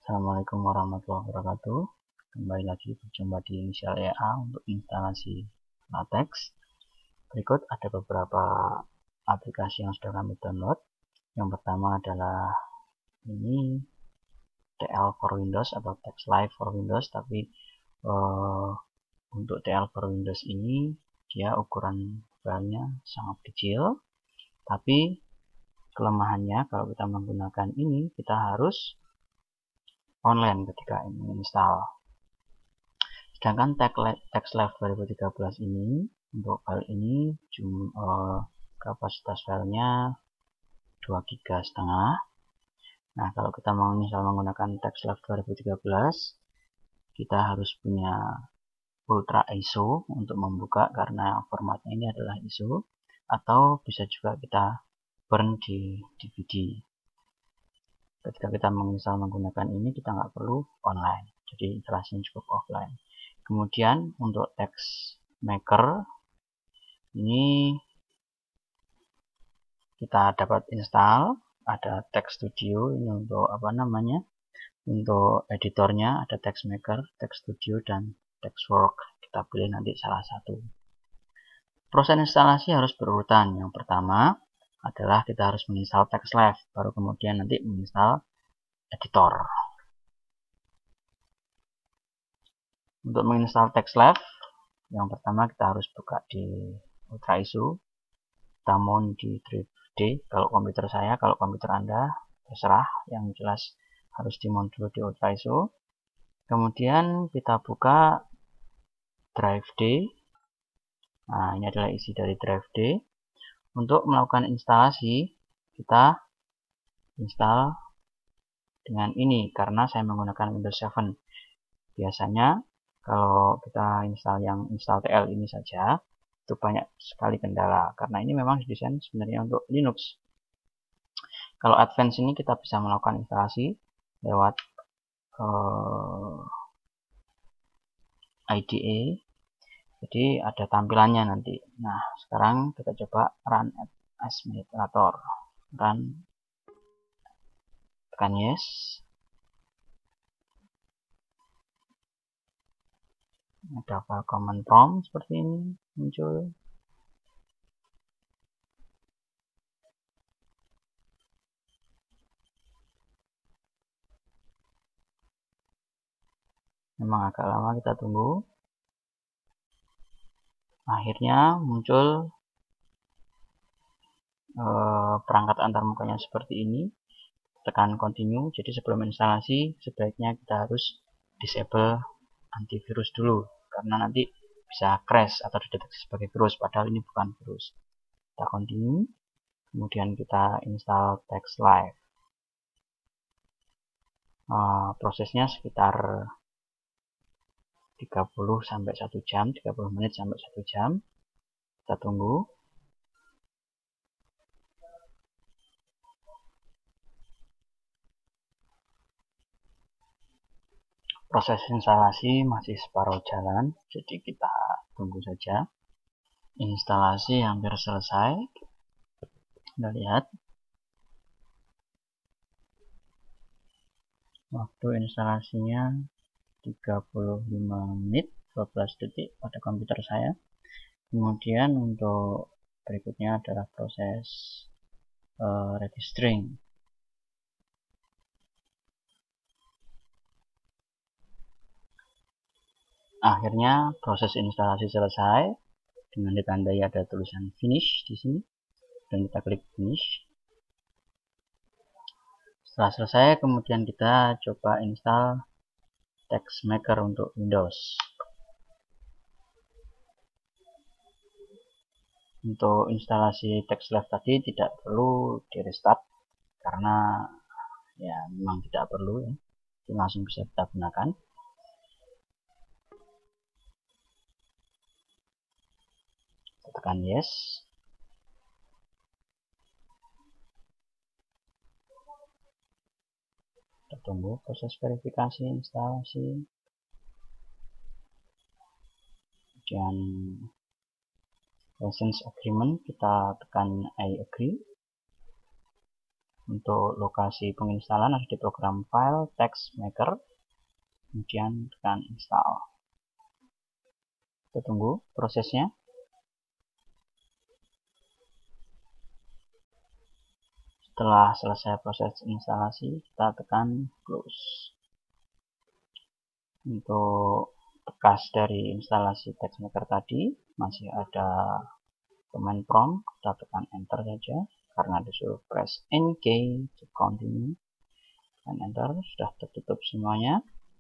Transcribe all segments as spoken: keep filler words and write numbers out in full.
Assalamualaikum warahmatullahi wabarakatuh. Kembali lagi berjumpa di Inisial E A untuk instalasi LaTeX. Berikut ada beberapa aplikasi yang sudah kami download. Yang pertama adalah ini T L for Windows atau TeXLive for Windows, tapi uh, untuk T L for Windows ini dia ukuran filenya sangat kecil, tapi kelemahannya kalau kita menggunakan ini kita harus online ketika ini install. Sedangkan TeXLive dua ribu tiga belas ini untuk file ini jum, uh, kapasitas filenya dua giga setengah. Nah, kalau kita mau misal menggunakan TeXLive dua ribu tiga belas, kita harus punya Ultra I S O untuk membuka karena formatnya ini adalah I S O, atau bisa juga kita burn di D V D. Ketika kita menginstal menggunakan ini, kita nggak perlu online, jadi instalasinya cukup offline. Kemudian untuk TeXMaker ini kita dapat install, ada TeXStudio ini untuk apa namanya, untuk editornya ada TeXMaker, TeXStudio dan TeXWorks. Kita pilih nanti salah satu. Proses instalasi harus berurutan. Yang pertama adalah kita harus menginstal TeXLive, baru kemudian nanti menginstal editor. Untuk menginstal TeXLive, yang pertama kita harus buka di Ultra I S O, kita mount di drive D. Kalau komputer saya, kalau komputer Anda terserah, yang jelas harus di mount dulu di Ultra I S O. Kemudian kita buka drive D. Nah, ini adalah isi dari drive D. Untuk melakukan instalasi, kita install dengan ini karena saya menggunakan Windows tujuh. Biasanya kalau kita install yang install T L ini saja, itu banyak sekali kendala karena ini memang didesain sebenarnya untuk Linux. Kalau Advanced ini kita bisa melakukan instalasi lewat uh, I D E, jadi ada tampilannya nanti. Nah, sekarang kita coba run as administrator. Run, tekan yes. Ada file command prompt seperti ini muncul. Memang agak lama, kita tunggu. Akhirnya muncul eh, perangkat antarmukanya seperti ini. Tekan continue. Jadi sebelum instalasi sebaiknya kita harus disable antivirus dulu karena nanti bisa crash atau dideteksi sebagai virus, padahal ini bukan virus. Kita continue, kemudian kita install TeXLive. Uh, prosesnya sekitar tiga puluh sampai satu jam, tiga puluh menit sampai satu jam. Kita tunggu. Proses instalasi masih separuh jalan, jadi kita tunggu saja. Instalasi hampir selesai. Kita lihat waktu instalasinya tiga puluh lima menit dua belas detik pada komputer saya. Kemudian untuk berikutnya adalah proses uh, registering. Akhirnya proses instalasi selesai dengan ditandai ada tulisan finish di sini, dan kita klik finish. Setelah selesai, kemudian kita coba install TeXMaker untuk Windows. Untuk instalasi TeXLive tadi tidak perlu di restart karena ya memang tidak perlu ya, jadi langsung bisa kita gunakan. Kita tekan yes. Kita tunggu proses verifikasi instalasi. Kemudian license agreement, kita tekan I agree. Untuk lokasi penginstalan ada di program file text maker, kemudian tekan install. Kita tunggu prosesnya. Setelah selesai proses instalasi, kita tekan close. Untuk bekas dari instalasi TextMaker tadi masih ada command prompt, kita tekan enter saja karena disuruh press N key to continue, dan enter. Sudah tertutup semuanya.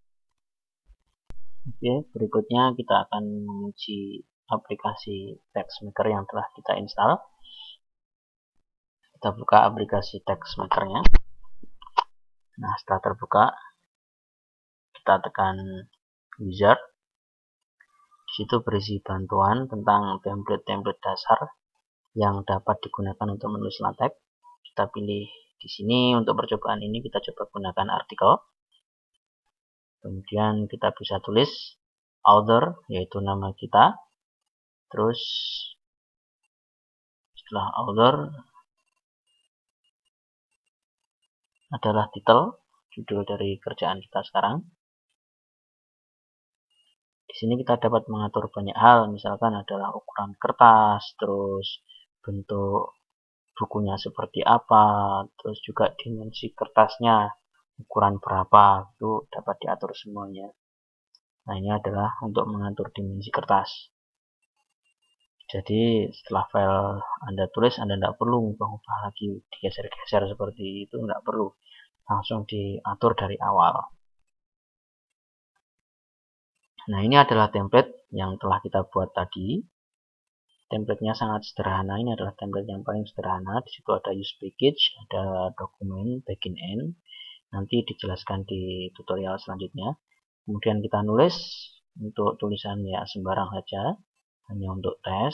Oke, berikutnya kita akan menguji aplikasi TextMaker yang telah kita install. Kita buka aplikasi TextMaker-nya. Nah, setelah terbuka, kita tekan wizard. Di situ berisi bantuan tentang template-template dasar yang dapat digunakan untuk menulis LaTeX. Kita pilih di sini untuk percobaan ini kita coba gunakan artikel. Kemudian kita bisa tulis author, yaitu nama kita. Terus setelah author adalah title, judul dari kerjaan kita sekarang. Di sini kita dapat mengatur banyak hal, misalkan adalah ukuran kertas, terus bentuk bukunya seperti apa, terus juga dimensi kertasnya, ukuran berapa, itu dapat diatur semuanya. Nah, ini adalah untuk mengatur dimensi kertas. Jadi setelah file Anda tulis, Anda tidak perlu mengubah lagi, digeser-geser seperti itu, tidak perlu. Langsung diatur dari awal. Nah, ini adalah template yang telah kita buat tadi. Templatenya sangat sederhana. Ini adalah template yang paling sederhana. Di situ ada use package, ada dokumen begin end. Nanti dijelaskan di tutorial selanjutnya. Kemudian kita nulis untuk tulisan ya sembarang saja, hanya untuk tes.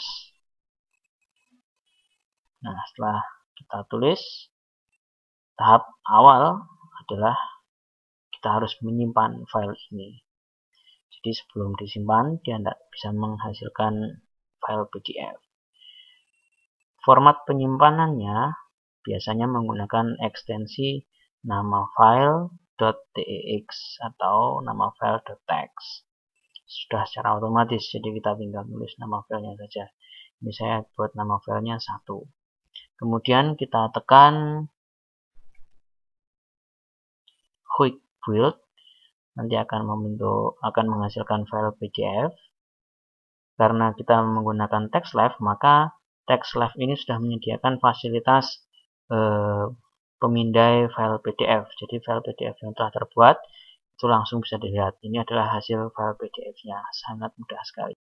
Nah, setelah kita tulis, tahap awal adalah kita harus menyimpan file ini. Jadi sebelum disimpan, dia tidak bisa menghasilkan file P D F. Format penyimpanannya biasanya menggunakan ekstensi nama file .tex atau nama file .text. Sudah secara otomatis, jadi kita tinggal tulis nama filenya saja. Ini saya buat nama filenya satu. Kemudian kita tekan quick build. Nanti akan membentuk, akan menghasilkan file P D F. Karena kita menggunakan TextLive, maka TextLive ini sudah menyediakan fasilitas eh, pemindai file P D F. Jadi file P D F yang telah terbuat itu langsung bisa dilihat. Ini adalah hasil file P D F-nya, sangat mudah sekali.